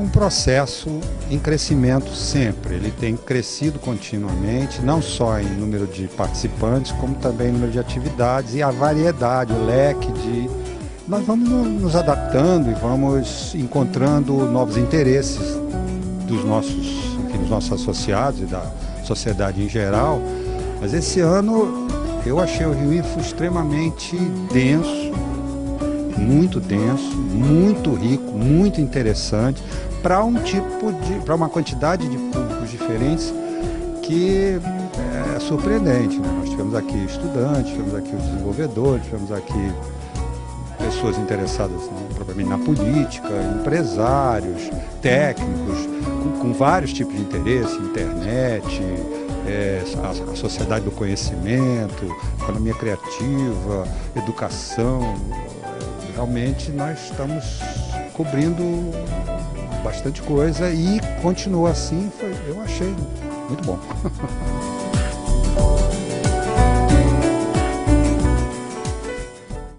um processo em crescimento sempre. Ele tem crescido continuamente, não só em número de participantes, como também em número de atividades e a variedade, o leque de... Nós vamos nos adaptando e vamos encontrando novos interesses dos nossos associados e da sociedade em geral. Mas esse ano eu achei o Rio Ifo extremamente denso, muito rico, muito interessante, para uma quantidade de públicos diferentes que é surpreendente, né? Nós tivemos aqui estudantes, tivemos aqui os desenvolvedores, tivemos aqui pessoas interessadas, né, propriamente na política, empresários, técnicos, com vários tipos de interesse, internet, a sociedade do conhecimento, economia criativa, educação. Realmente nós estamos cobrindo bastante coisa e continua assim, eu achei muito bom.